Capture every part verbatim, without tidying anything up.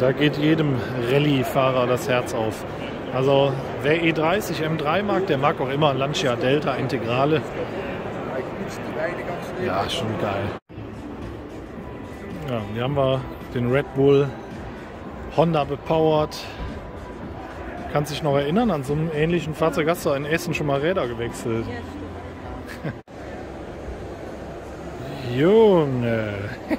da geht jedem Rallye-Fahrer das Herz auf. Also wer E dreißig M drei mag, der mag auch immer Lancia Delta Integrale. Ja, schon geil. Ja, hier haben wir den Red Bull Honda bepowered. Kannst dich noch erinnern, an so einem ähnlichen Fahrzeug hast du in Essen schon mal Räder gewechselt. Junge!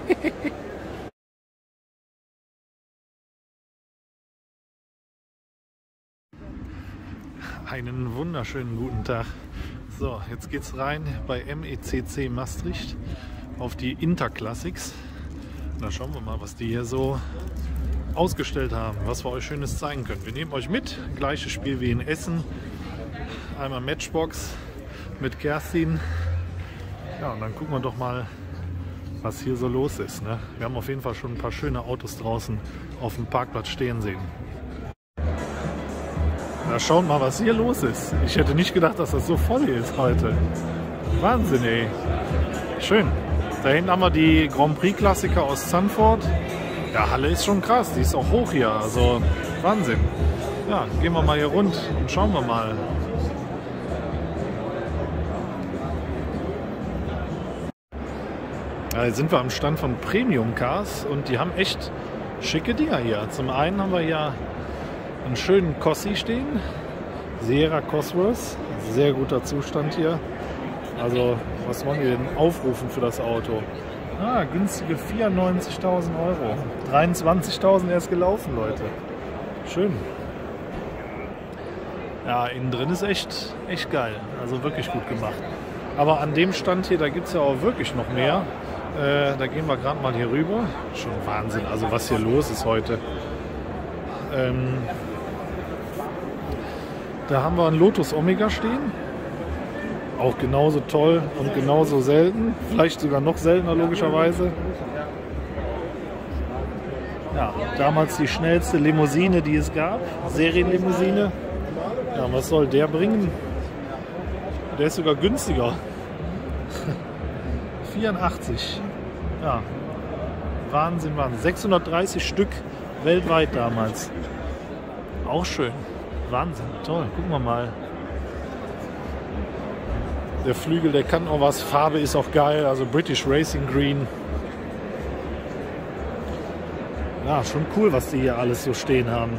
Einen wunderschönen guten Tag. So, jetzt geht's rein bei M E C C Maastricht auf die Interclassics. Da schauen wir mal, was die hier so ausgestellt haben, was wir euch Schönes zeigen können. Wir nehmen euch mit, gleiches Spiel wie in Essen. Einmal Matchbox mit Kerstin. Ja, und dann gucken wir doch mal, was hier so los ist. Ne? Wir haben auf jeden Fall schon ein paar schöne Autos draußen auf dem Parkplatz stehen sehen. Na, schaut mal, was hier los ist. Ich hätte nicht gedacht, dass das so voll ist heute. Wahnsinn, ey. Schön. Da hinten haben wir die Grand Prix Klassiker aus Zandvoort. Ja, Halle ist schon krass. Die ist auch hoch hier. Also Wahnsinn. Ja, gehen wir mal hier rund und schauen wir mal. Ja, jetzt sind wir am Stand von Premium Cars und die haben echt schicke Dinger hier. Zum einen haben wir hier einen schönen Cossi stehen. Sierra Cosworth. Sehr guter Zustand hier. Also, was wollen wir denn aufrufen für das Auto? Ah, günstige vierundneunzigtausend Euro. dreiundzwanzigtausend erst gelaufen, Leute. Schön. Ja, innen drin ist echt, echt geil. Also wirklich gut gemacht. Aber an dem Stand hier, da gibt es ja auch wirklich noch mehr. Äh, da gehen wir gerade mal hier rüber. Schon Wahnsinn, also was hier los ist heute. Ähm, da haben wir einen Lotus Omega stehen. Auch genauso toll und genauso selten. Vielleicht sogar noch seltener, logischerweise. Ja, damals die schnellste Limousine, die es gab. Serienlimousine. Ja, was soll der bringen? Der ist sogar günstiger. vierundachtzig. Ja, Wahnsinn, Wahnsinn. sechshundertdreißig Stück weltweit damals. Auch schön. Wahnsinn, toll. Gucken wir mal. Der Flügel, der kann auch was. Farbe ist auch geil. Also British Racing Green. Ja, schon cool, was die hier alles so stehen haben.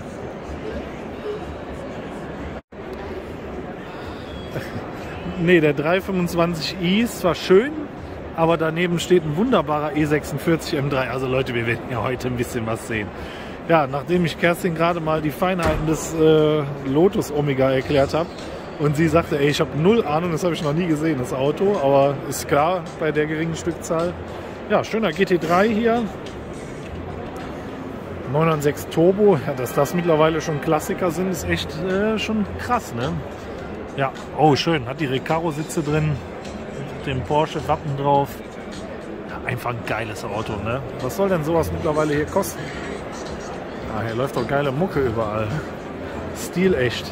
Ne, der dreihundertfünfundzwanzig i ist zwar schön, aber daneben steht ein wunderbarer E sechsundvierzig M drei. Also Leute, wir werden ja heute ein bisschen was sehen. Ja, nachdem ich Kerstin gerade mal die Feinheiten des äh, Lotus Omega erklärt habe und sie sagte, ey, ich habe null Ahnung, das habe ich noch nie gesehen, das Auto, aber ist klar bei der geringen Stückzahl. Ja, schöner G T drei hier. neunhundertsechs Turbo, ja, dass das mittlerweile schon Klassiker sind, ist echt äh, schon krass, ne? Ja, oh schön, hat die Recaro-Sitze drin, mit dem Porsche-Wappen drauf. Ja, einfach ein geiles Auto, ne? Was soll denn sowas mittlerweile hier kosten? Ah, hier läuft doch geile Mucke überall. Stilecht.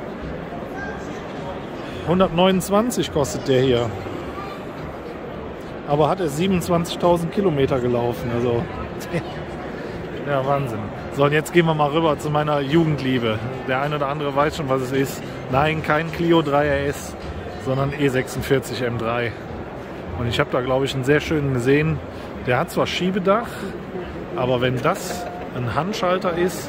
hundertneunundzwanzig kostet der hier. Aber hat er siebenundzwanzigtausend Kilometer gelaufen, also... Ja, Wahnsinn. So, und jetzt gehen wir mal rüber zu meiner Jugendliebe. Der eine oder andere weiß schon, was es ist. Nein, kein Clio drei R S, sondern E sechsundvierzig M drei. Und ich habe da, glaube ich, einen sehr schönen gesehen. Der hat zwar Schiebedach, aber wenn das ein Handschalter ist,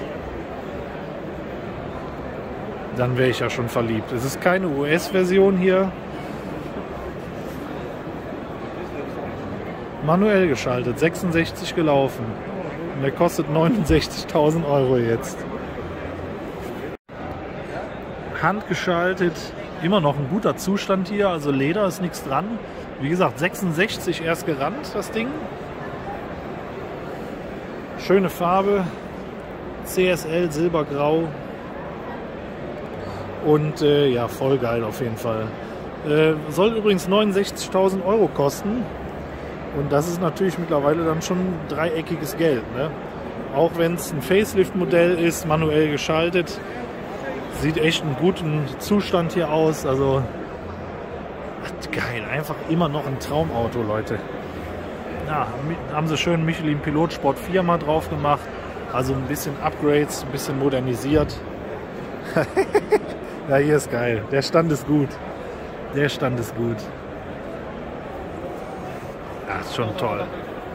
dann wäre ich ja schon verliebt. Es ist keine U S-Version hier. Manuell geschaltet, sechsundsechzig gelaufen. Und der kostet neunundsechzigtausend Euro jetzt. Handgeschaltet, immer noch ein guter Zustand hier, also Leder ist nichts dran. Wie gesagt, sechsundsechzig erst gerannt, das Ding. Schöne Farbe, C S L Silbergrau. Und äh, ja, voll geil auf jeden Fall. Äh, soll übrigens neunundsechzigtausend Euro kosten. Und das ist natürlich mittlerweile dann schon dreieckiges Geld, ne? Auch wenn es ein Facelift-Modell ist, manuell geschaltet. Sieht echt einen guten Zustand hier aus. Also ach, geil, einfach immer noch ein Traumauto, Leute. Ja, haben sie schön Michelin Pilotsport vier mal drauf gemacht. Also ein bisschen Upgrades, ein bisschen modernisiert. Ja, hier ist geil. Der Stand ist gut. Der Stand ist gut. Ja, ist schon toll.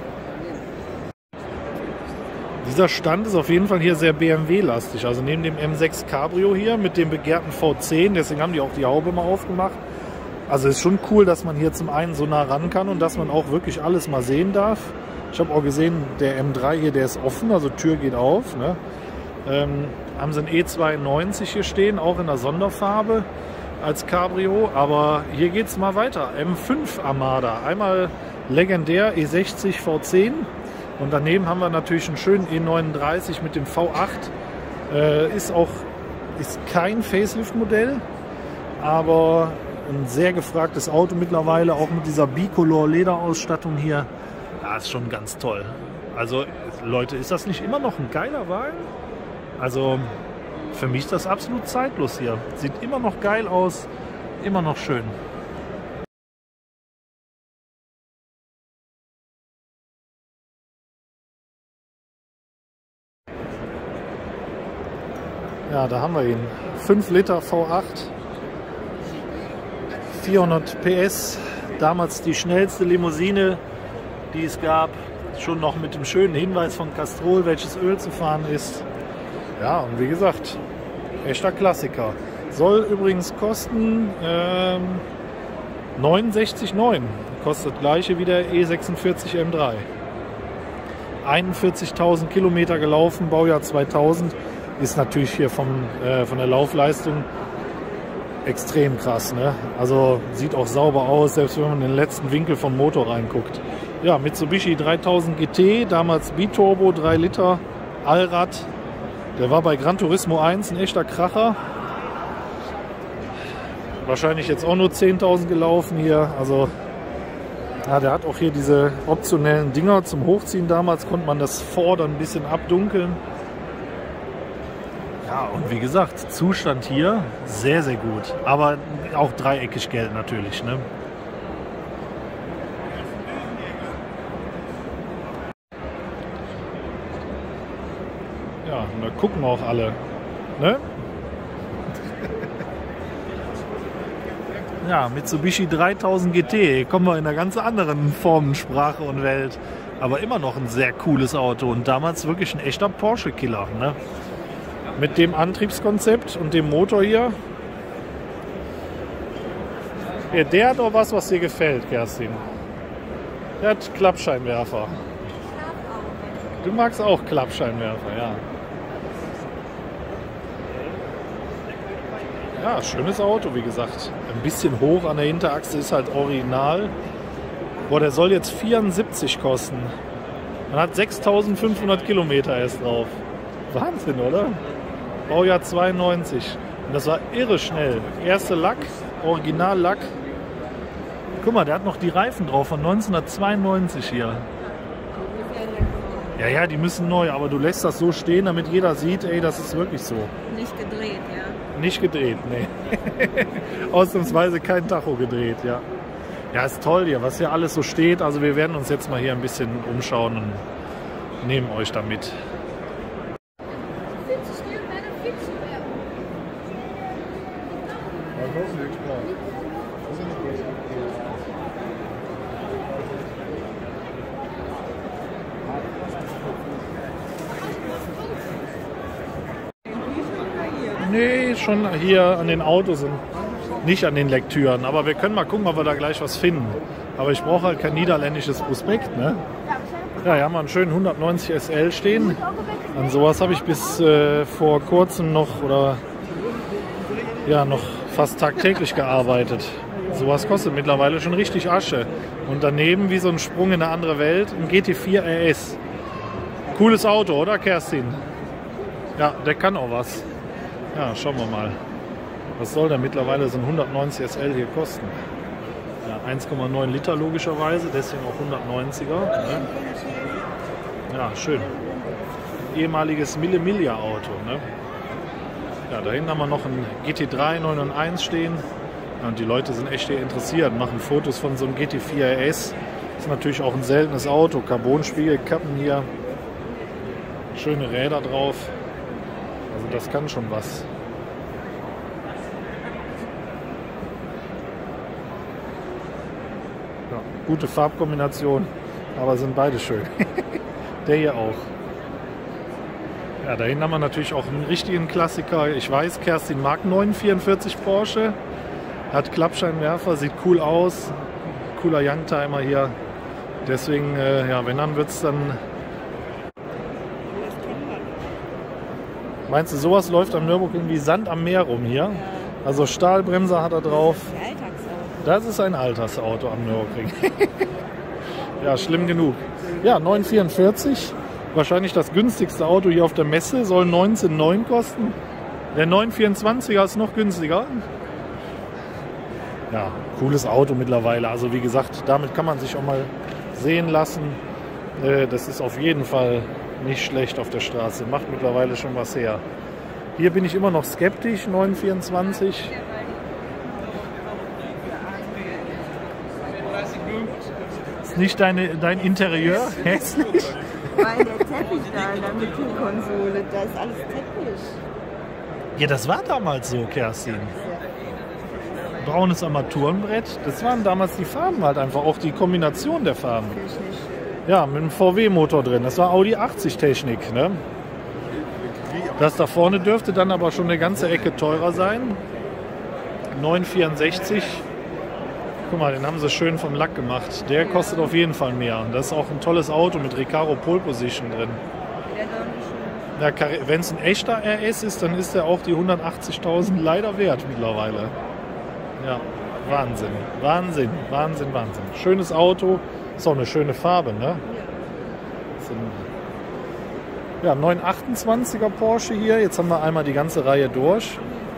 Dieser Stand ist auf jeden Fall hier sehr B M W-lastig. Also neben dem M sechs Cabrio hier mit dem begehrten V zehn, deswegen haben die auch die Haube mal aufgemacht. Also ist schon cool, dass man hier zum einen so nah ran kann und dass man auch wirklich alles mal sehen darf. Ich habe auch gesehen, der M drei hier, der ist offen, also Tür geht auf. Ne? Ähm, haben sie ein E zweiundneunzig hier stehen, auch in der Sonderfarbe als Cabrio. Aber hier geht es mal weiter. M fünf Armada, einmal legendär E sechzig V zehn. Und daneben haben wir natürlich einen schönen E neununddreißig mit dem V acht. Äh, ist auch ist kein Facelift-Modell, aber ein sehr gefragtes Auto mittlerweile, auch mit dieser Bicolor-Lederausstattung hier. Ja, ist schon ganz toll. Also Leute, ist das nicht immer noch ein geiler Wagen? Also für mich ist das absolut zeitlos hier. Sieht immer noch geil aus, immer noch schön. Ja, da haben wir ihn. fünf Liter V acht, vierhundert P S, damals die schnellste Limousine, die es gab. Schon noch mit dem schönen Hinweis von Castrol, welches Öl zu fahren ist. Ja, und wie gesagt, echter Klassiker. Soll übrigens kosten ähm, neunundsechzig Komma neun. Kostet gleiche wie der E sechsundvierzig M drei. einundvierzigtausend Kilometer gelaufen, Baujahr zweitausend. Ist natürlich hier vom, äh, von der Laufleistung extrem krass. Ne? Also sieht auch sauber aus, selbst wenn man in den letzten Winkel vom Motor reinguckt. Ja, Mitsubishi dreitausend G T, damals Biturbo, drei Liter, Allrad. Der war bei Gran Turismo eins ein echter Kracher. Wahrscheinlich jetzt auch nur zehntausend gelaufen hier. Also ja, der hat auch hier diese optionellen Dinger zum Hochziehen. Damals konnte man das Vordern ein bisschen abdunkeln. Ja, und wie gesagt, Zustand hier sehr, sehr gut. Aber auch dreieckig gelb natürlich. Ne? Ja, und da gucken auch alle. Ne? Ja, Mitsubishi dreitausend G T. Hier kommen wir in einer ganz anderen Formensprache und Welt. Aber immer noch ein sehr cooles Auto. Und damals wirklich ein echter Porsche-Killer. Ne? Mit dem Antriebskonzept und dem Motor hier. Ja, der hat auch was, was dir gefällt, Kerstin. Der hat Klappscheinwerfer. Du magst auch Klappscheinwerfer, ja. Ja, schönes Auto, wie gesagt. Ein bisschen hoch an der Hinterachse, ist halt original. Boah, der soll jetzt vierundsiebzig kosten. Man hat sechstausendfünfhundert Kilometer erst drauf. Wahnsinn, oder? Baujahr zweiundneunzig. Und das war irre schnell. Erste Lack, Original-Lack. Guck mal, der hat noch die Reifen drauf von neunzehnhundertzweiundneunzig hier. Ja, ja, die müssen neu, aber du lässt das so stehen, damit jeder sieht, ey, das ist wirklich so. Nicht gedreht, ja? Nicht gedreht, nee. Ausnahmsweise kein Tacho gedreht, ja. Ja, ist toll hier, was hier alles so steht. Also wir werden uns jetzt mal hier ein bisschen umschauen und nehmen euch da mit. Nee, schon hier an den Autos und nicht an den Lektüren. Aber wir können mal gucken, ob wir da gleich was finden. Aber ich brauche halt kein niederländisches Prospekt. Ne? Ja, hier haben wir einen schönen hundertneunzig S L stehen. An sowas habe ich bis äh, vor kurzem noch oder ja noch fast tagtäglich gearbeitet. Sowas kostet mittlerweile schon richtig Asche. Und daneben, wie so ein Sprung in eine andere Welt, ein G T vier R S. Cooles Auto, oder Kerstin? Ja, der kann auch was. Ja, schauen wir mal. Was soll denn mittlerweile so ein hundertneunzig S L hier kosten? Ja, eins Komma neun Liter logischerweise, deswegen auch hundertneunziger. Ne? Ja, schön. Ehemaliges Mille-Miglia-Auto. Ne? Ja, da hinten haben wir noch ein G T drei neun null eins stehen. Ja, und die Leute sind echt hier interessiert, machen Fotos von so einem G T vier R S. Ist natürlich auch ein seltenes Auto. Carbonspiegelkappen hier. Schöne Räder drauf. Also das kann schon was. Ja, gute Farbkombination, aber sind beide schön. Der hier auch. Ja, da hinten haben wir natürlich auch einen richtigen Klassiker. Ich weiß, Kerstin mag neun vierundvierzig Porsche. Hat Klappscheinwerfer, sieht cool aus. Cooler Youngtimer hier. Deswegen, äh, ja, wenn dann wird es dann... Meinst du, sowas läuft am Nürburgring wie Sand am Meer rum hier? Also Stahlbremser hat er drauf. Das ist ein Alltagsauto am Nürburgring. Ja, schlimm genug. Ja, neun vierundvierzig. Wahrscheinlich das günstigste Auto hier auf der Messe. Soll neunzehn neun kosten. Der neun vierundzwanziger ist noch günstiger. Ja, cooles Auto mittlerweile. Also wie gesagt, damit kann man sich auch mal sehen lassen. Das ist auf jeden Fall nicht schlecht auf der Straße. Macht mittlerweile schon was her. Hier bin ich immer noch skeptisch, neun vierundzwanzig. Ist nicht deine, dein Interieur hässlich? Weil der Teppich da in der Mittelkonsole, da ist alles Teppich. Ja, das war damals so, Kerstin. Braunes Armaturenbrett, das waren damals die Farben halt einfach, auch die Kombination der Farben. Ja, mit einem V W-Motor drin. Das war Audi achtzig Technik. Ne? Das da vorne dürfte dann aber schon eine ganze Ecke teurer sein. neun vierundsechzig. Guck mal, den haben sie schön vom Lack gemacht. Der kostet auf jeden Fall mehr. Und das ist auch ein tolles Auto mit Recaro Pole Position drin. Ja, wenn es ein echter R S ist, dann ist der auch die hundertachtzigtausend leider wert mittlerweile. Ja, Wahnsinn, Wahnsinn, Wahnsinn, Wahnsinn. Schönes Auto, ist auch eine schöne Farbe, ne? Ja, neun achtundzwanziger Porsche hier. Jetzt haben wir einmal die ganze Reihe durch.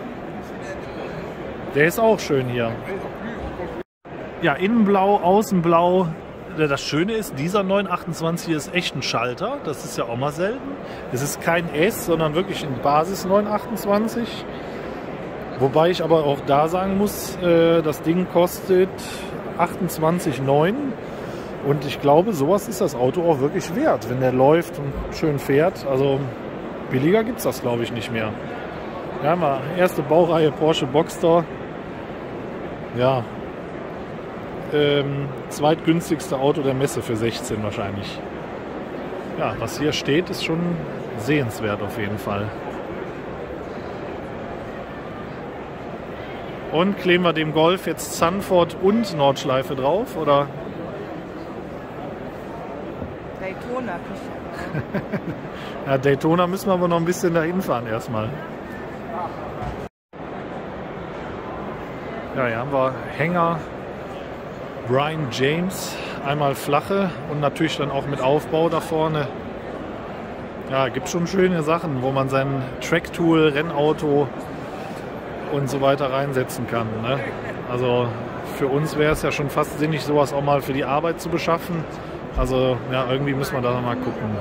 Der ist auch schön hier. Ja, innenblau, außenblau. Das Schöne ist, dieser neun achtundzwanzig ist echt ein Schalter. Das ist ja auch mal selten. Es ist kein S, sondern wirklich ein Basis neun achtundzwanzig. Wobei ich aber auch da sagen muss, äh, das Ding kostet achtundzwanzig neun. Und ich glaube, sowas ist das Auto auch wirklich wert, wenn der läuft und schön fährt. Also billiger gibt es das, glaube ich, nicht mehr. Ja, mal erste Baureihe Porsche Boxster. Ja, ähm, zweitgünstigste Auto der Messe für sechzehn wahrscheinlich. Ja, was hier steht, ist schon sehenswert auf jeden Fall. Und kleben wir dem Golf jetzt Zandvoort und Nordschleife drauf, oder? Daytona. Ja, Daytona müssen wir aber noch ein bisschen dahin fahren erstmal. Ja, hier haben wir Hänger Brian James, einmal flache und natürlich dann auch mit Aufbau da vorne. Ja, gibt schon schöne Sachen, wo man sein Tracktool, Rennauto und so weiter reinsetzen kann. Ne? Also für uns wäre es ja schon fast sinnig, sowas auch mal für die Arbeit zu beschaffen. Also ja, irgendwie müssen wir da noch mal gucken.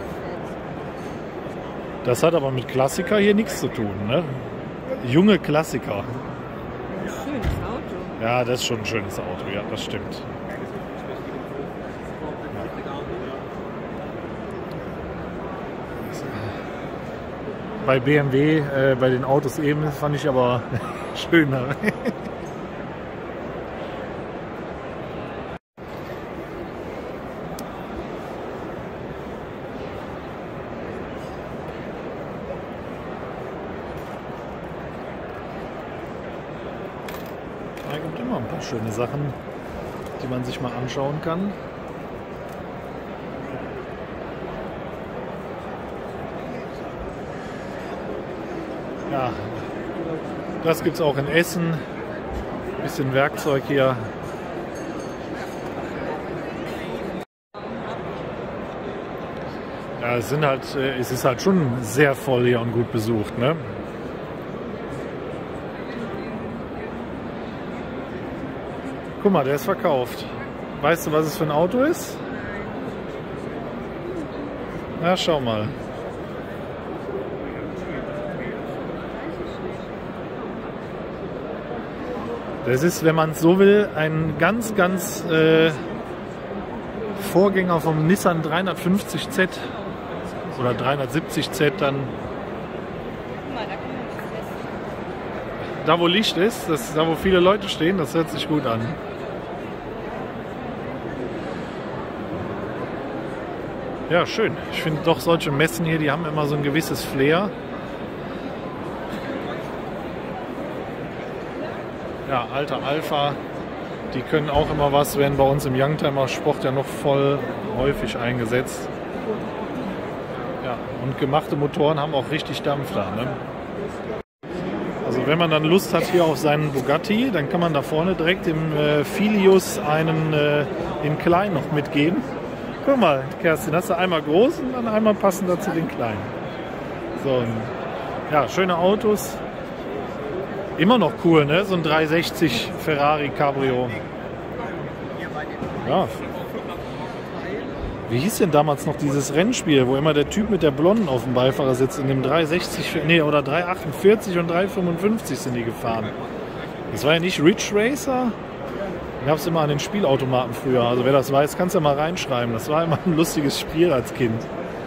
Das hat aber mit Klassiker hier nichts zu tun. Ne? Junge Klassiker. Ein schönes Auto. Ja, das ist schon ein schönes Auto, ja, das stimmt. Bei B M W, äh, bei den Autos eben, fand ich aber schöner. Da gibt immer ein paar schöne Sachen, die man sich mal anschauen kann. Ja, das gibt es auch in Essen. Ein bisschen Werkzeug hier. Ja, es sind halt, es ist halt schon sehr voll hier und gut besucht, ne? Guck mal, der ist verkauft. Weißt du, was es für ein Auto ist? Na, schau mal. Das ist, wenn man es so will, ein ganz, ganz äh, Vorgänger vom Nissan dreihundertfünfzig Z. oder dreihundertsiebzig Z dann. Da wo Licht ist, das, da wo viele Leute stehen, das hört sich gut an. Ja, schön. Ich finde doch solche Messen hier, die haben immer so ein gewisses Flair. Ja, alter Alpha, die können auch immer was, werden bei uns im Youngtimer Sport ja noch voll häufig eingesetzt. Ja, und gemachte Motoren haben auch richtig Dampf da, ne? Also wenn man dann Lust hat hier auf seinen Bugatti, dann kann man da vorne direkt im äh, Filius einen äh, in klein noch mitgeben. Guck mal, Kerstin, hast du einmal groß und dann einmal passender zu den kleinen. So, ja, schöne Autos. Immer noch cool, ne? So ein dreihundertsechzig Ferrari Cabrio. Ja. Wie hieß denn damals noch dieses Rennspiel, wo immer der Typ mit der Blonden auf dem Beifahrersitz in dem dreihundertsechzig, nee, oder dreihundertachtundvierzig und dreihundertfünfundfünfzig sind die gefahren. Das war ja nicht Ridge Racer? Den gab es immer an den Spielautomaten früher. Also wer das weiß, kannst du ja mal reinschreiben. Das war immer ein lustiges Spiel als Kind.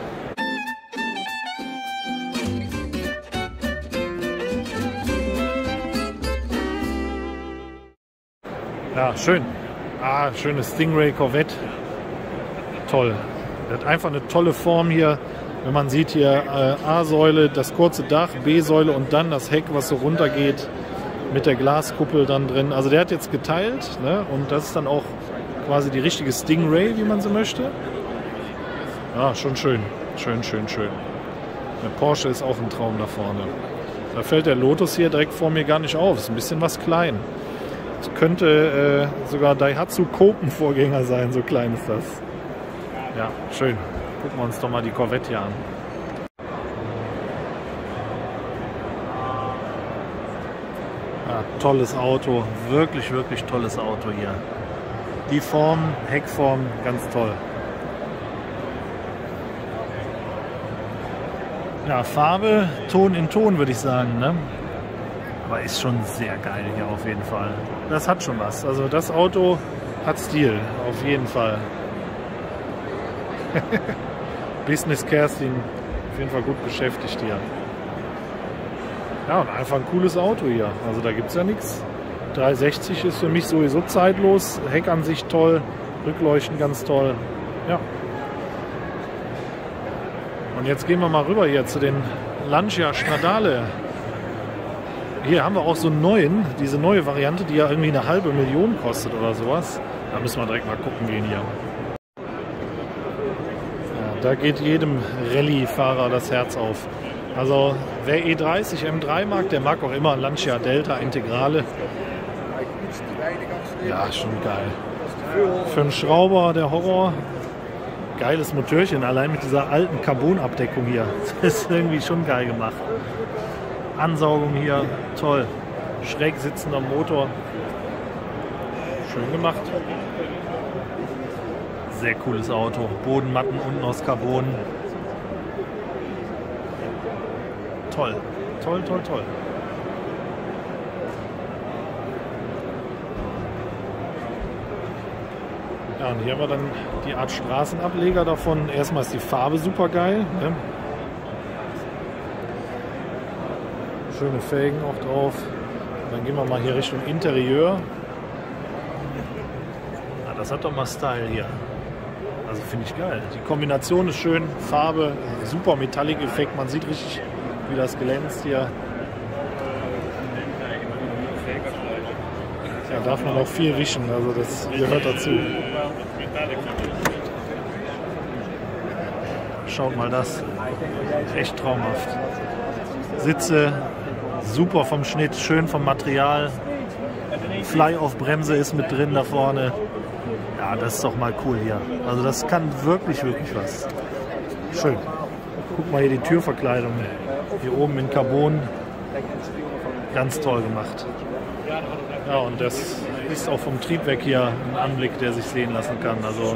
Ja, schön. Ah, schönes Stingray Corvette. Toll. Der hat einfach eine tolle Form hier. Wenn man sieht hier äh, A-Säule, das kurze Dach, B-Säule und dann das Heck, was so runter geht mit der Glaskuppel dann drin. Also der hat jetzt geteilt, ne? Und das ist dann auch quasi die richtige Stingray, wie man so möchte. Ja, schon schön. Schön, schön, schön. Der Porsche ist auch ein Traum da vorne. Da fällt der Lotus hier direkt vor mir gar nicht auf. Ist ein bisschen was klein. Das könnte äh, sogar Daihatsu Copen-Vorgänger sein, so klein ist das. Ja, schön. Gucken wir uns doch mal die Corvette hier an. Ja, tolles Auto. Wirklich, wirklich tolles Auto hier. Die Form, Heckform, ganz toll. Ja, Farbe, Ton in Ton, würde ich sagen, ne? Aber ist schon sehr geil hier auf jeden Fall. Das hat schon was. Also das Auto hat Stil, auf jeden Fall. Business Kerstin, auf jeden Fall gut beschäftigt hier. Ja, und einfach ein cooles Auto hier. Also da gibt es ja nichts. dreihundertsechzig ist für mich sowieso zeitlos. Heckansicht toll, Rückleuchten ganz toll. Ja. Und jetzt gehen wir mal rüber hier zu den Lancia Stradale. Hier haben wir auch so einen neuen, diese neue Variante, die ja irgendwie eine halbe Million kostet oder sowas. Da müssen wir direkt mal gucken gehen hier. Ja, da geht jedem Rallye-Fahrer das Herz auf. Also wer E dreißig M drei mag, der mag auch immer Lancia Delta Integrale. Ja, schon geil. Für einen Schrauber der Horror. Geiles Motörchen, allein mit dieser alten Carbon-Abdeckung hier. Das ist irgendwie schon geil gemacht. Ansaugung hier, toll. Schräg sitzender Motor. Schön gemacht. Sehr cooles Auto. Bodenmatten unten aus Carbon. Toll. Toll, toll, toll. Ja, und hier haben wir dann die Art Straßenableger davon. Erstmal ist die Farbe super geil. Ne? Schöne Felgen auch drauf. Dann gehen wir mal hier Richtung Interieur. Ja, das hat doch mal Style hier. Also finde ich geil. Die Kombination ist schön. Farbe, super Metallic-Effekt. Man sieht richtig, wie das glänzt hier. Ja, darf man auch viel riechen. Also das gehört dazu. Schaut mal das. Echt traumhaft. Sitze. Super vom Schnitt, schön vom Material. Fly-Off-Bremse ist mit drin da vorne. Ja, das ist doch mal cool hier. Also das kann wirklich, wirklich was. Schön. Guck mal hier die Türverkleidung. Hier oben in Carbon. Ganz toll gemacht. Ja, und das ist auch vom Triebwerk hier ein Anblick, der sich sehen lassen kann. Also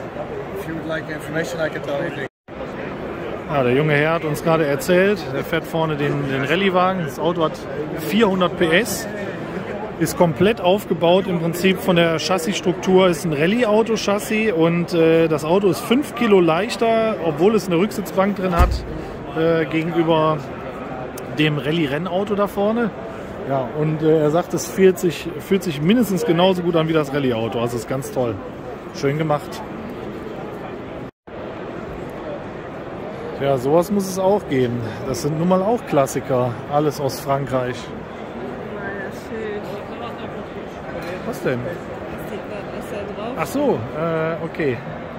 ja, der junge Herr hat uns gerade erzählt, er fährt vorne den, den Rallye-Wagen. Das Auto hat vierhundert P S. Ist komplett aufgebaut, im Prinzip von der Chassisstruktur ist ein Rallye-Auto-Chassis und äh, das Auto ist fünf Kilo leichter, obwohl es eine Rücksitzbank drin hat, äh, gegenüber dem Rallye-Rennauto da vorne. Ja, und äh, er sagt, es fühlt sich, fühlt sich mindestens genauso gut an wie das Rallye-Auto, also ist ganz toll. Schön gemacht. Ja, sowas muss es auch geben. Das sind nun mal auch Klassiker, alles aus Frankreich. Was denn? Was da drauf? Ach so, äh, okay.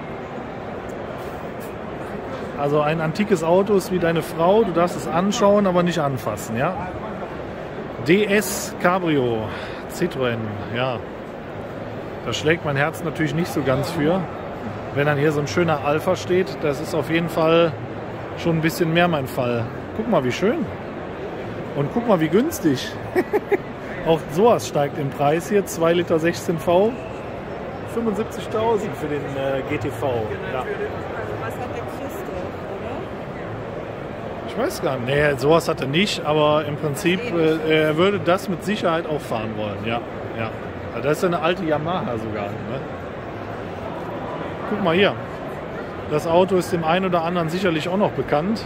Also ein antikes Auto ist wie deine Frau, du darfst es anschauen, aber nicht anfassen, ja? D S Cabrio, Citroën, ja. Da schlägt mein Herz natürlich nicht so ganz für. Wenn dann hier so ein schöner Alpha steht, das ist auf jeden Fall schon ein bisschen mehr mein Fall. Guck mal, wie schön. Und guck mal, wie günstig. Auch sowas steigt im Preis hier, zwei Liter sechzehn V, fünfundsiebzigtausend für den äh, G T V. Ja. Was hat der Christoph, oder? Ich weiß gar nicht, nee, sowas hat er nicht, aber im Prinzip, äh, er würde das mit Sicherheit auch fahren wollen. Ja, ja. Also das ist eine alte Yamaha sogar. Ne? Guck mal hier, das Auto ist dem einen oder anderen sicherlich auch noch bekannt.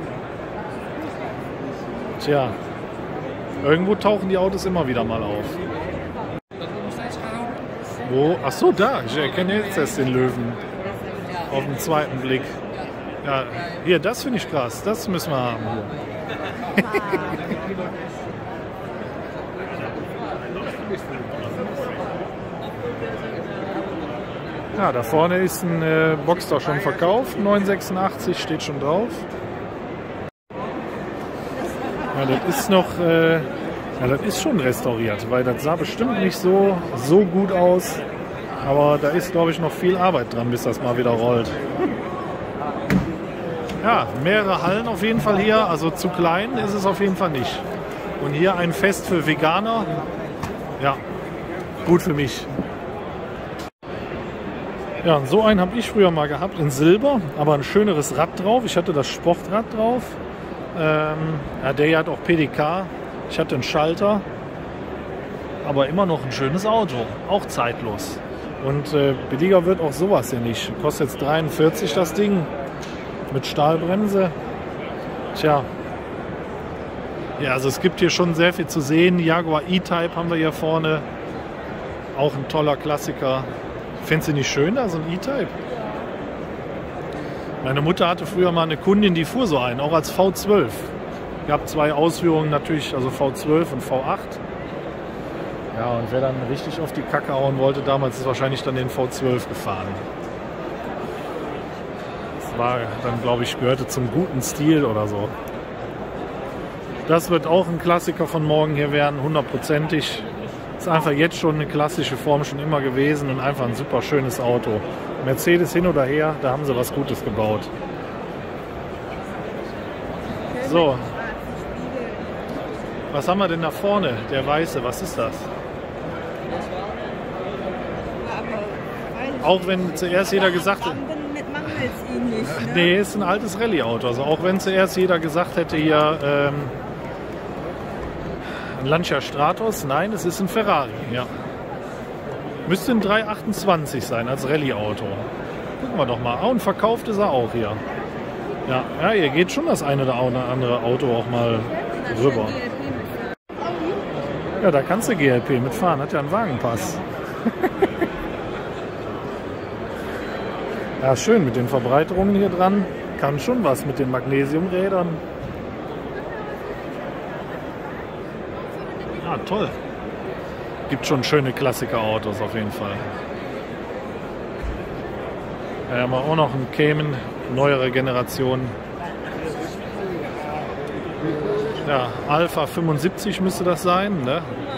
Tja. Irgendwo tauchen die Autos immer wieder mal auf. Wo? Ach so, da. Ich erkenne jetzt erst den Löwen. Auf den zweiten Blick. Ja, hier, das finde ich krass. Das müssen wir haben. Ja, da vorne ist ein äh, Boxster schon verkauft. neun sechsundachtzig steht schon drauf. Ja, das ist noch, äh, ja, das ist schon restauriert, weil das sah bestimmt nicht so, so gut aus. Aber da ist, glaube ich, noch viel Arbeit dran, bis das mal wieder rollt. Ja, mehrere Hallen auf jeden Fall hier, also zu klein ist es auf jeden Fall nicht. Und hier ein Fest für Veganer. Ja, gut für mich. Ja, und so einen habe ich früher mal gehabt in Silber, aber ein schöneres Rad drauf. Ich hatte das Sportrad drauf. Ähm, ja, der hier hat auch P D K. Ich hatte einen Schalter. Aber immer noch ein schönes Auto. Auch zeitlos. Und äh, billiger wird auch sowas hier nicht. Kostet jetzt dreiundvierzig das Ding. Mit Stahlbremse. Tja. Ja, also es gibt hier schon sehr viel zu sehen. Jaguar E-Type haben wir hier vorne. Auch ein toller Klassiker. Findest du nicht schön da, so ein E-Type? Meine Mutter hatte früher mal eine Kundin, die fuhr so einen, auch als V zwölf. Gab zwei Ausführungen natürlich, also V zwölf und V acht. Ja, und wer dann richtig auf die Kacke hauen wollte, damals ist wahrscheinlich dann den V zwölf gefahren. Das war dann, glaube ich, gehörte zum guten Stil oder so. Das wird auch ein Klassiker von morgen hier werden, hundertprozentig. Ist einfach jetzt schon eine klassische Form schon immer gewesen und einfach ein super schönes Auto. Mercedes hin oder her, da haben sie was Gutes gebaut. So. Was haben wir denn da vorne? Der weiße, was ist das? Auch wenn zuerst jeder gesagt hätte... Nee, ist ein altes Rallye-Auto. Also auch wenn zuerst jeder gesagt hätte hier... Ähm, ein Lancia Stratos, nein, es ist ein Ferrari, ja. Müsste ein drei achtundzwanzig sein als Rallye-Auto. Gucken wir doch mal. Ah, und verkauft ist er auch hier. Ja, ja, hier geht schon das eine oder andere Auto auch mal rüber. Ja, da kannst du G L P mitfahren, hat ja einen Wagenpass. Ja, schön mit den Verbreiterungen hier dran. Kann schon was mit den Magnesiumrädern. Ah, toll. Gibt schon schöne Klassiker-Autos auf jeden Fall. Da haben wir auch noch einen Cayman, neuere Generation. Ja, Alpha fünfundsiebzig müsste das sein, ne?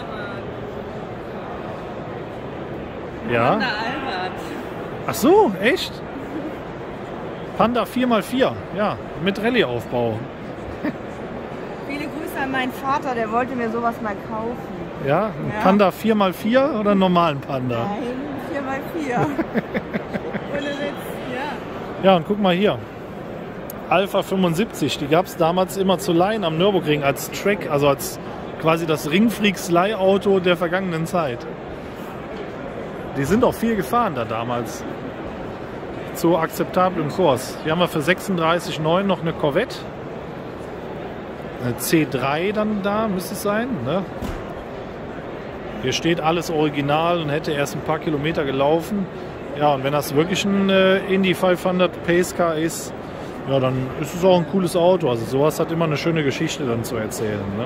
Ja. Ach so, echt? Panda vier mal vier, ja, mit Rallye-Aufbau. Viele Grüße an meinen Vater, der wollte mir sowas mal kaufen. Ja, ein ja. Panda vier mal vier oder einen normalen Panda? Nein, vier mal vier. Ohne Witz, ja. Ja, und guck mal hier. Alpha fünfundsiebzig, die gab es damals immer zu leihen am Nürburgring als Track, also als quasi das Ringfreaks-Leihauto der vergangenen Zeit. Die sind auch viel gefahren da damals. Zu akzeptablem Kurs. Hier haben wir für sechsunddreißig Komma neun noch eine Corvette. Eine C drei dann da, müsste es sein. Ne? Hier steht alles original und hätte erst ein paar Kilometer gelaufen. Ja, und wenn das wirklich ein äh, Indy fünfhundert Pace Car ist, ja, dann ist es auch ein cooles Auto. Also sowas hat immer eine schöne Geschichte dann zu erzählen. Ne?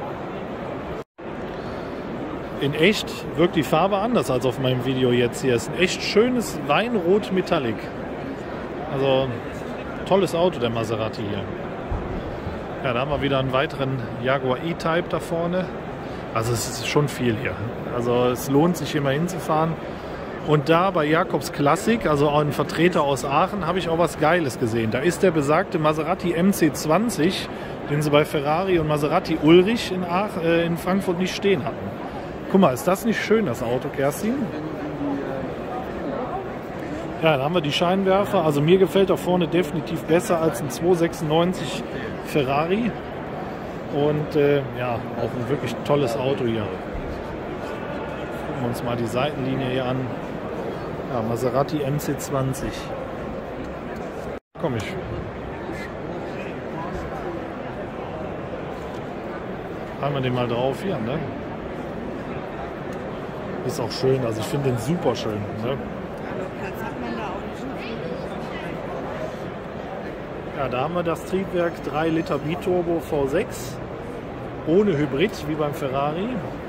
In echt wirkt die Farbe anders als auf meinem Video jetzt hier. Es ist ein echt schönes Weinrot Metallic. Also tolles Auto, der Maserati hier. Ja, da haben wir wieder einen weiteren Jaguar E-Type da vorne. Also es ist schon viel hier. Also es lohnt sich hier mal hinzufahren. Und da bei Jakobs Klassik, also auch ein Vertreter aus Aachen, habe ich auch was Geiles gesehen. Da ist der besagte Maserati M C zwanzig, den sie bei Ferrari und Maserati Ulrich in, Ach, äh, in Frankfurt nicht stehen hatten. Guck mal, ist das nicht schön, das Auto, Kerstin? Ja, da haben wir die Scheinwerfer. Also mir gefällt da vorne definitiv besser als ein zweihundertsechsundneunzig Ferrari. Und äh, ja, auch ein wirklich tolles Auto hier. Gucken wir uns mal die Seitenlinie hier an. Ja, Maserati M C zwanzig. Komm ich. Haben wir den mal drauf hier, ne? Ist auch schön, also ich finde den super schön. Ne? Ja, da haben wir das Triebwerk drei Liter Biturbo V sechs ohne Hybrid wie beim Ferrari.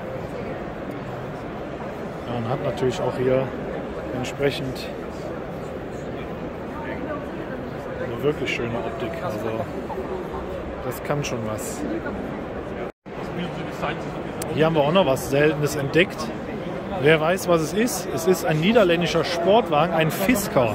Ja, und hat natürlich auch hier entsprechend eine wirklich schöne Optik. Also das kann schon was. Hier haben wir auch noch was Seltenes entdeckt. Wer weiß, was es ist? Es ist ein niederländischer Sportwagen, ein Fisker.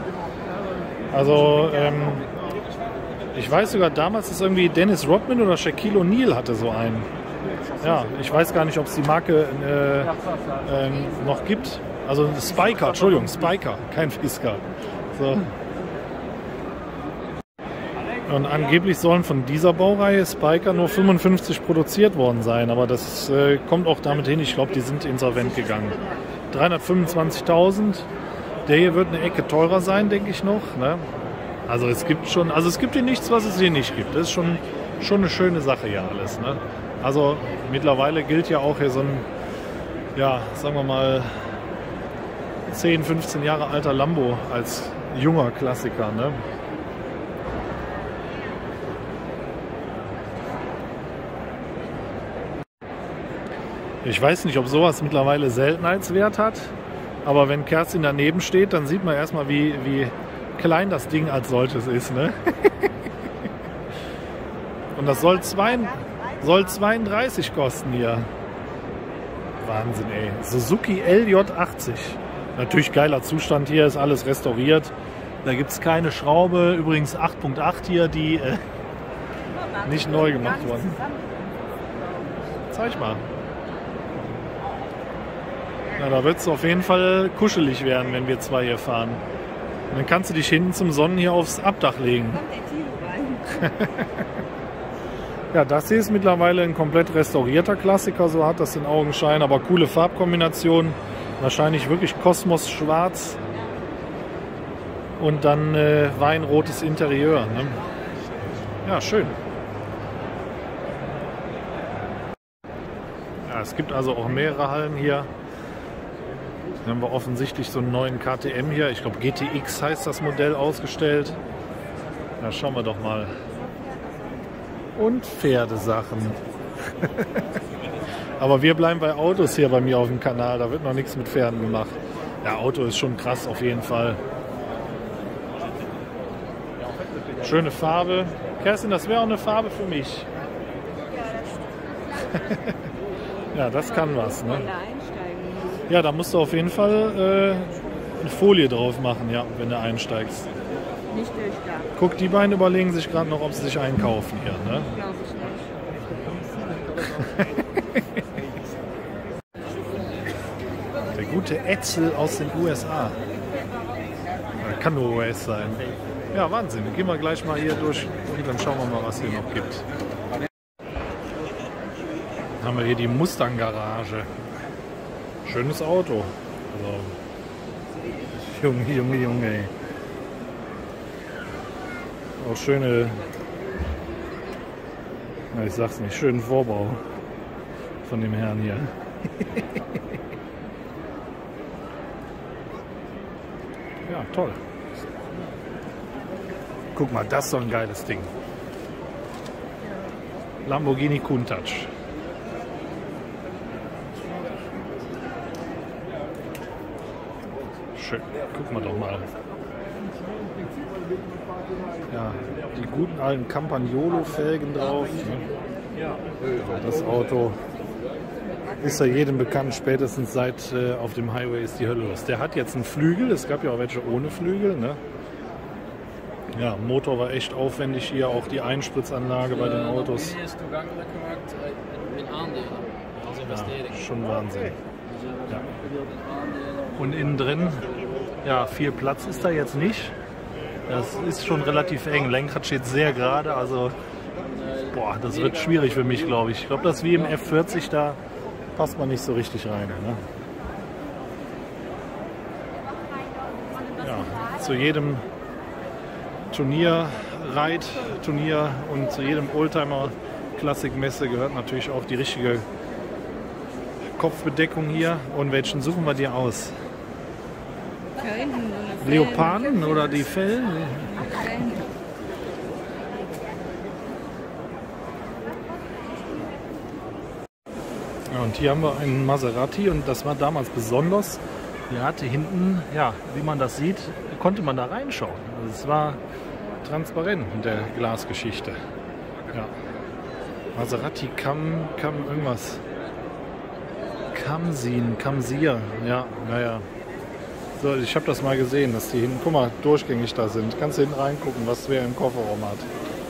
Also, ähm, ich weiß sogar, damals ist irgendwie Dennis Rodman oder Shaquille O'Neal hatte so einen. Ja, ich weiß gar nicht, ob es die Marke äh, äh, noch gibt. Also Spyker, Entschuldigung, Spyker, kein Fisker. So. Und angeblich sollen von dieser Baureihe Spyker nur fünfundfünfzig produziert worden sein, aber das äh, kommt auch damit hin, ich glaube, die sind insolvent gegangen. dreihundertfünfundzwanzigtausend, der hier wird eine Ecke teurer sein, denke ich noch. Ne? Also es gibt schon, also es gibt hier nichts, was es hier nicht gibt. Das ist schon, schon eine schöne Sache hier alles. Ne? Also mittlerweile gilt ja auch hier so ein, ja, sagen wir mal, zehn, fünfzehn Jahre alter Lambo als junger Klassiker. Ne? Ich weiß nicht, ob sowas mittlerweile Seltenheitswert hat, aber wenn Kerstin daneben steht, dann sieht man erstmal, wie, wie klein das Ding als solches ist. Ne? Und das soll, zwei, soll zweiunddreißig kosten hier. Wahnsinn, ey. Suzuki L J achtzig. Natürlich geiler Zustand hier, ist alles restauriert. Da gibt es keine Schraube, übrigens acht Punkt acht hier, die äh, nicht neu gemacht wurden. Zeig mal. Na, da wird es auf jeden Fall kuschelig werden, wenn wir zwei hier fahren. Und dann kannst du dich hinten zum Sonnen hier aufs Abdach legen. Ja, das hier ist mittlerweile ein komplett restaurierter Klassiker, so hat das den Augenschein, aber coole Farbkombination. Wahrscheinlich wirklich Kosmos schwarz und dann äh, weinrotes Interieur. Ne? Ja, schön. Ja, es gibt also auch mehrere Hallen hier. Dann haben wir offensichtlich so einen neuen K T M hier. Ich glaube G T X heißt das Modell, ausgestellt. Na, schauen wir doch mal. Und Pferdesachen. Aber wir bleiben bei Autos hier bei mir auf dem Kanal. Da wird noch nichts mit Pferden gemacht. Ja, Auto ist schon krass auf jeden Fall. Schöne Farbe. Kerstin, das wäre auch eine Farbe für mich. Ja, das kann was. Ne? Ja, da musst du auf jeden Fall äh, eine Folie drauf machen, ja, wenn du einsteigst. Nicht durchdacht. Guck, die beiden überlegen sich gerade noch, ob sie sich einkaufen hier. Ne? Glaube ich nicht. Der gute Edsel aus den U S A. Kann nur U S sein. Ja, Wahnsinn. Gehen wir gleich mal hier durch und dann schauen wir mal, was hier noch gibt. Haben wir hier die Mustang-Garage. Schönes Auto. Also, Junge, Junge, Junge. Ey. Auch schöne, ja, ich sag's nicht, schönen Vorbau von dem Herrn hier. Ja, toll. Guck mal, das ist so ein geiles Ding. Lamborghini Countach. Schön. Guck mal doch mal. Ja, die guten alten Campagnolo-Felgen drauf. Das Auto ist ja jedem bekannt, spätestens seit äh, auf dem Highway ist die Hölle los. Der hat jetzt einen Flügel, es gab ja auch welche ohne Flügel. Ne? Ja, Motor war echt aufwendig hier, auch die Einspritzanlage bei den Autos. Ja, schon Wahnsinn. Ja. Und innen drin, ja, viel Platz ist da jetzt nicht. Das ist schon relativ eng. Lenkrad steht sehr gerade, also boah, das wird schwierig für mich, glaube ich. Ich glaube, das ist wie im F vierzig, da passt man nicht so richtig rein. Ne? Ja, zu jedem Turnier, Reit, Turnier und zu jedem Oldtimer Klassikmesse gehört natürlich auch die richtige Kopfbedeckung hier. Und welchen suchen wir dir aus? Leoparden oder die Fellen? Ja, und hier haben wir einen Maserati und das war damals besonders. Der hatte hinten, ja, wie man das sieht, konnte man da reinschauen. Also es war transparent mit der Glasgeschichte. Ja. Maserati Cam, Cam irgendwas. Camsin, Camsier, ja, naja. So, ich habe das mal gesehen, dass die hinten, guck mal, durchgängig da sind. Kannst du hinten reingucken, was wer im Kofferraum hat.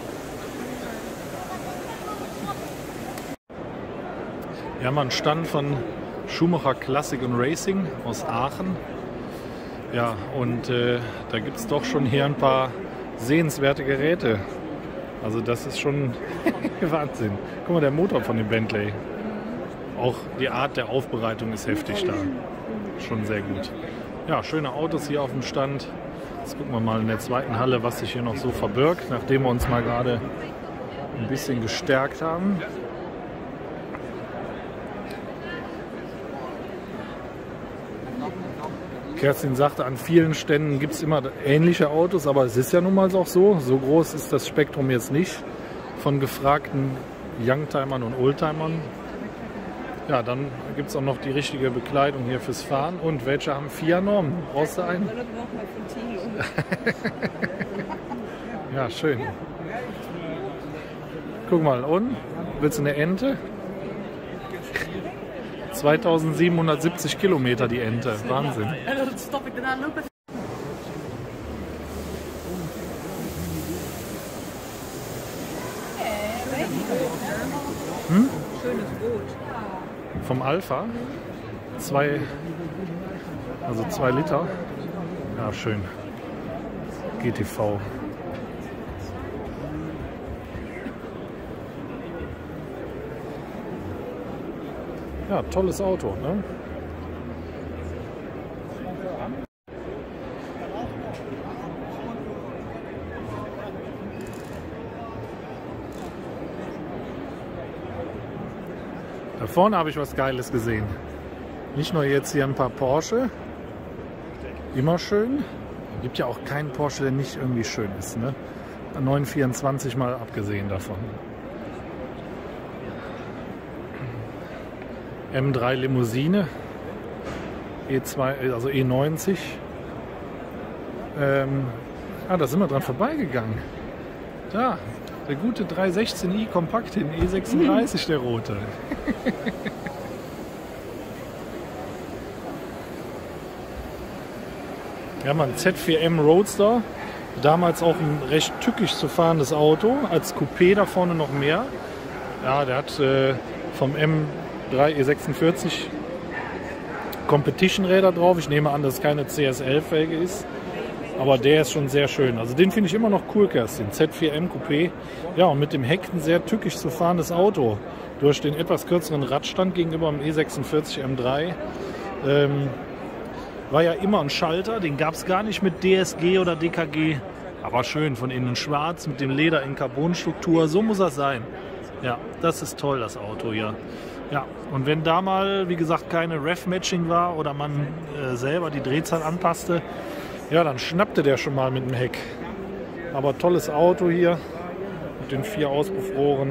Wir haben einen Stand von Schumacher Classic und Racing aus Aachen. Ja, und äh, da gibt es doch schon hier ein paar sehenswerte Geräte. Also das ist schon Wahnsinn. Guck mal, der Motor von dem Bentley. Auch die Art der Aufbereitung ist heftig da. Schon sehr gut. Ja, schöne Autos hier auf dem Stand. Jetzt gucken wir mal in der zweiten Halle, was sich hier noch so verbirgt, nachdem wir uns mal gerade ein bisschen gestärkt haben. Kerstin sagte, an vielen Ständen gibt es immer ähnliche Autos, aber es ist ja nun mal auch so. So groß ist das Spektrum jetzt nicht von gefragten Youngtimern und Oldtimern. Ja, dann gibt es auch noch die richtige Bekleidung hier fürs Fahren. Und welche haben vier Normen? Brauchst du einen? Ja, schön. Guck mal, und? Willst du eine Ente? zweitausendsiebenhundertsiebzig Kilometer die Ente. Wahnsinn. Hm? Schönes Boot. Vom Alpha. Zwei, also zwei Liter. Ja, schön. G T V. Ja, tolles Auto, ne? Da vorne habe ich was Geiles gesehen. Nicht nur jetzt hier ein paar Porsche. Immer schön. Gibt ja auch keinen Porsche, der nicht irgendwie schön ist, ne? neun vierundzwanzig mal abgesehen davon. M drei Limousine, E zwei, also E neunzig. Ähm, ah, da sind wir dran vorbeigegangen. Da, der gute dreihundertsechzehn i Kompakt hin, E sechsunddreißig, der rote. Wir haben einen Z vier M Roadster, damals auch ein recht tückisch zu fahrendes Auto, als Coupé da vorne noch mehr. Ja, der hat äh, vom M drei E sechsundvierzig Competition-Räder drauf. Ich nehme an, dass es keine C S L-Felge ist. Aber der ist schon sehr schön. Also den finde ich immer noch cool, Kerstin. Z vier M Coupé. Ja, und mit dem Heck ein sehr tückisch zu fahrendes Auto. durch den etwas kürzeren Radstand gegenüber dem E sechsundvierzig M drei. Ähm, war ja immer ein Schalter, den gab es gar nicht mit D S G oder D K G. Aber schön, von innen schwarz mit dem Leder in Carbonstruktur, so muss das sein. Ja, das ist toll, das Auto hier. Ja, und wenn da mal, wie gesagt, keine Rev-Matching war oder man äh, selber die Drehzahl anpasste, ja, dann schnappte der schon mal mit dem Heck. Aber tolles Auto hier mit den vier Auspuffrohren.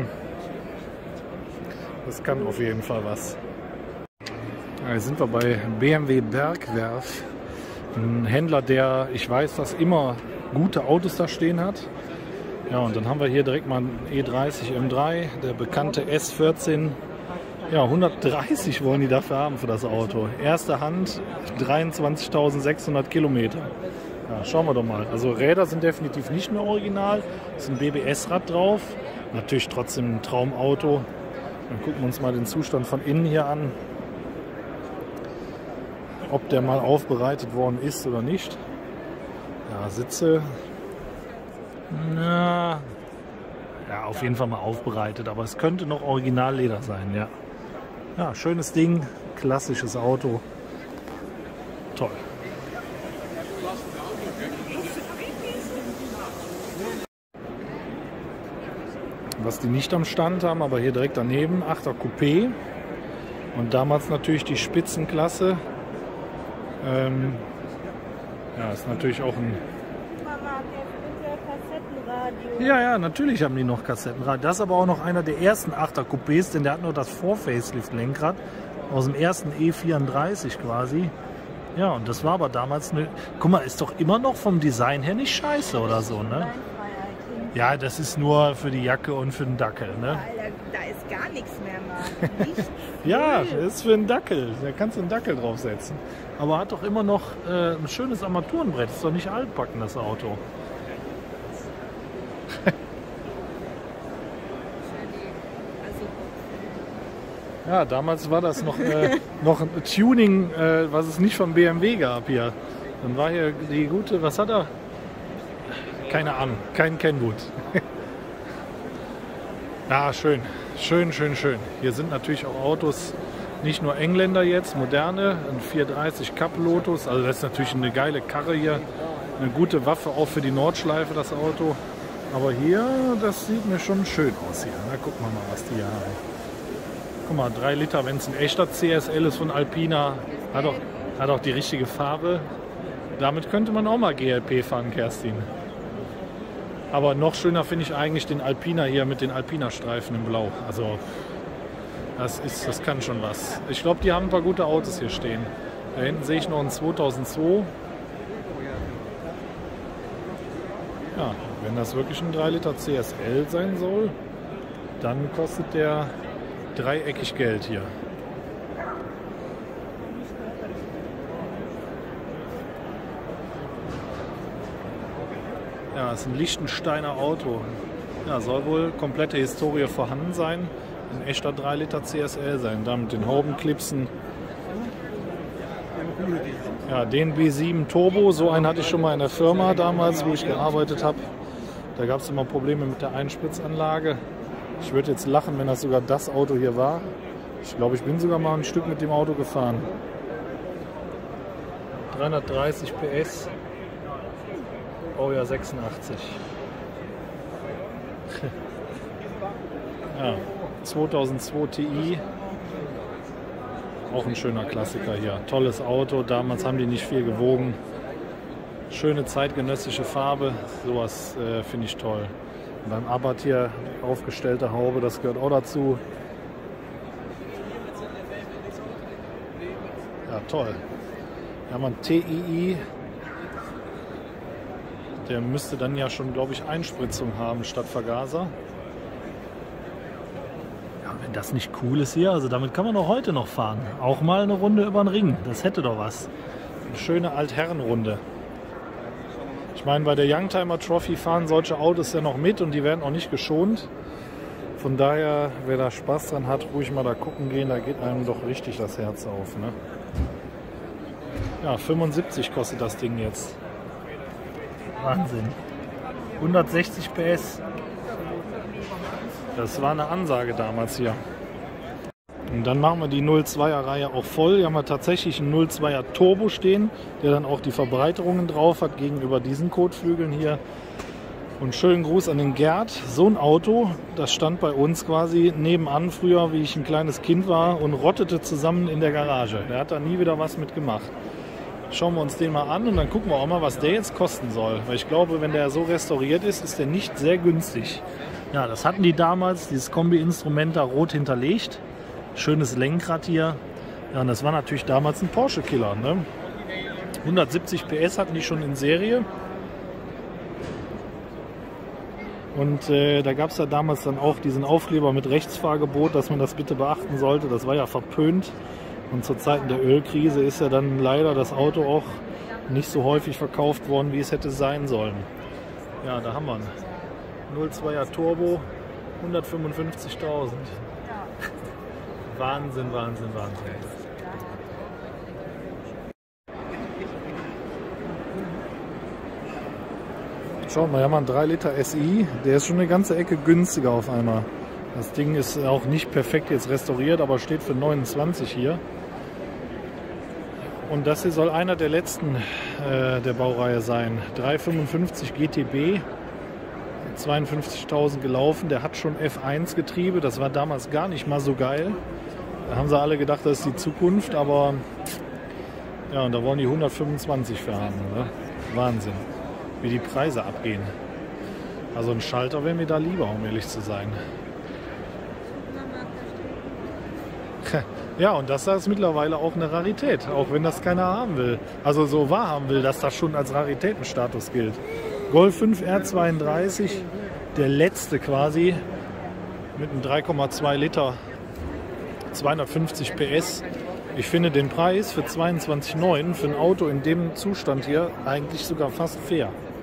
Das kann auf jeden Fall was. Ja, jetzt sind wir bei B M W Bergwerf. Ein Händler, der, ich weiß, dass immer gute Autos da stehen hat. Ja, und dann haben wir hier direkt mal einen E dreißig M drei, der bekannte S vierzehn. Ja, hundertdreißig wollen die dafür haben für das Auto. Erste Hand, dreiundzwanzigtausendsechshundert Kilometer. Ja, schauen wir doch mal. Also Räder sind definitiv nicht mehr original. Es ist ein B B S-Rad drauf. Natürlich trotzdem ein Traumauto. Dann gucken wir uns mal den Zustand von innen hier an. Ob der mal aufbereitet worden ist oder nicht. Ja, Sitze. Na, ja, auf jeden Fall mal aufbereitet. Aber es könnte noch Originalleder sein, ja. Ja, schönes Ding, klassisches Auto. Toll. Was die nicht am Stand haben, aber hier direkt daneben, achter Coupé. Und damals natürlich die Spitzenklasse. Ähm, ja, ist natürlich auch ein... Ja, ja, natürlich haben die noch Kassettenradio. Das ist aber auch noch einer der ersten achter Coupés, denn der hat nur das Vor-Facelift-Lenkrad aus dem ersten E vierunddreißig quasi. Ja, und das war aber damals eine... Guck mal, ist doch immer noch vom Design her nicht scheiße oder so, ne? Ja, das ist nur für die Jacke und für den Dackel, ne? Da ist gar nichts mehr, Mann. Nichts. Ja, das ist für den Dackel. Da kannst du einen Dackel draufsetzen. Aber hat doch immer noch äh, ein schönes Armaturenbrett. Ist doch nicht altbacken, das Auto. Ja, damals war das noch, äh, noch ein Tuning, äh, was es nicht vom B M W gab hier. Dann war hier die gute, was hat er? Keine Ahnung, kein Kenwood. Ja, schön, schön, schön, schön. Hier sind natürlich auch Autos, nicht nur Engländer jetzt, moderne, ein vierhundertdreißig Cup Lotus. Also das ist natürlich eine geile Karre hier, eine gute Waffe auch für die Nordschleife, das Auto. Aber hier, das sieht mir schon schön aus hier. Na, gucken wir mal, was die hier haben. Guck mal, drei Liter, wenn es ein echter C S L ist von Alpina, hat auch, hat auch die richtige Farbe. Damit könnte man auch mal G L P fahren, Kerstin. Aber noch schöner finde ich eigentlich den Alpina hier mit den Alpina-Streifen in Blau. Also das, ist, das kann schon was. Ich glaube, die haben ein paar gute Autos hier stehen. Da hinten sehe ich noch einen zweitausendzwei. Ja, wenn das wirklich ein drei Liter C S L sein soll, dann kostet der dreieckig Geld hier. Ja, es ist ein Liechtensteiner Auto. Ja, soll wohl komplette Historie vorhanden sein. Ein echter drei Liter C S L sein. Da mit den Haubenklipsen. Ja, den B sieben Turbo, so einen hatte ich schon mal in der Firma damals, wo ich gearbeitet habe. Da gab es immer Probleme mit der Einspritzanlage. Ich würde jetzt lachen, wenn das sogar das Auto hier war. Ich glaube, ich bin sogar mal ein Stück mit dem Auto gefahren. dreihundertdreißig P S. Oh ja, sechsundachtzig. Ja, zweitausendzwei T I. Auch ein schöner Klassiker hier. Tolles Auto. Damals haben die nicht viel gewogen. Schöne zeitgenössische Farbe. Sowas äh, finde ich toll. Und beim Abarth hier aufgestellte Haube, das gehört auch dazu. Ja, toll. Wir haben einen T I I. Der müsste dann ja schon, glaube ich, Einspritzung haben statt Vergaser. Ja, wenn das nicht cool ist hier, also damit kann man auch heute noch fahren. Auch mal eine Runde über den Ring, das hätte doch was. Eine schöne Altherrenrunde. Ich meine, bei der Youngtimer Trophy fahren solche Autos ja noch mit und die werden auch nicht geschont. Von daher, wer da Spaß dran hat, ruhig mal da gucken gehen, da geht einem doch richtig das Herz auf. Ne? Ja, fünfundsiebzig kostet das Ding jetzt. Wahnsinn. hundertsechzig P S. Das war eine Ansage damals hier. Und dann machen wir die null zweier Reihe auch voll. Hier haben wir tatsächlich einen null zweier Turbo stehen, der dann auch die Verbreiterungen drauf hat gegenüber diesen Kotflügeln hier. Und schönen Gruß an den Gerd. So ein Auto, das stand bei uns quasi nebenan früher, wie ich ein kleines Kind war, und rottete zusammen in der Garage. Der hat da nie wieder was mit gemacht. Schauen wir uns den mal an und dann gucken wir auch mal, was der jetzt kosten soll. Weil ich glaube, wenn der so restauriert ist, ist der nicht sehr günstig. Ja, das hatten die damals, dieses Kombi-Instrument da rot hinterlegt. Schönes Lenkrad hier. Ja, und das war natürlich damals ein Porsche-Killer, ne? hundertsiebzig P S hatten die schon in Serie. Und äh, da gab es ja damals dann auch diesen Aufkleber mit Rechtsfahrgebot, dass man das bitte beachten sollte. Das war ja verpönt. Und zu Zeiten der Ölkrise ist ja dann leider das Auto auch nicht so häufig verkauft worden, wie es hätte sein sollen. Ja, da haben wir ihn. null zweier Turbo, hundertfünfundfünfzigtausend. Wahnsinn, Wahnsinn, Wahnsinn. Schaut mal, wir haben einen drei Liter S I, der ist schon eine ganze Ecke günstiger auf einmal. Das Ding ist auch nicht perfekt jetzt restauriert, aber steht für neunundzwanzig hier. Und das hier soll einer der letzten äh, der Baureihe sein. dreihundertfünfundfünfzig G T B, zweiundfünfzigtausend gelaufen. Der hat schon F eins Getriebe, das war damals gar nicht mal so geil. Da haben sie alle gedacht, das ist die Zukunft, aber ja, und da wollen die hundertfünfundzwanzig für haben. Oder? Wahnsinn, wie die Preise abgehen. Also ein Schalter wäre mir da lieber, um ehrlich zu sein. Ja, und das ist mittlerweile auch eine Rarität, auch wenn das keiner haben will. Also so wahrhaben will, dass das schon als Raritätenstatus gilt. Golf fünf R zweiunddreißig, der letzte quasi, mit einem drei Komma zwei Liter, zweihundertfünfzig P S. Ich finde den Preis für zweiundzwanzig Komma neun für ein Auto in dem Zustand hier eigentlich sogar fast fair.